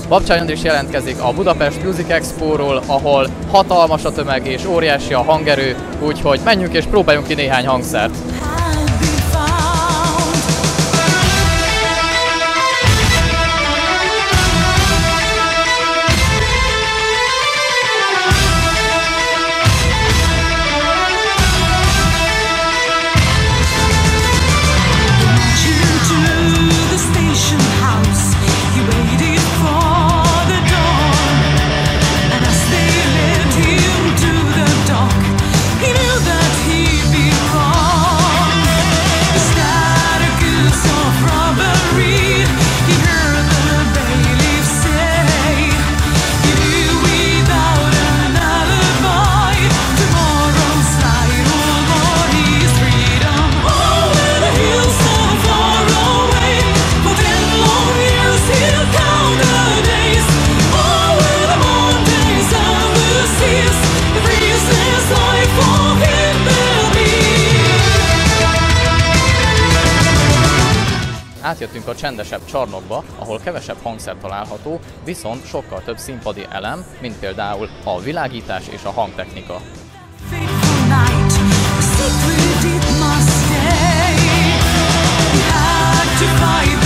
Babcsán Andris jelentkezik a Budapest Music Expo-ról, ahol hatalmas a tömeg és óriási a hangerő, úgyhogy menjünk és próbáljunk ki néhány hangszert. Átjöttünk a csendesebb csarnokba, ahol kevesebb hangszer található, viszont sokkal több színpadi elem, mint például a világítás és a hangtechnika. Secret it must stay. We had to fight.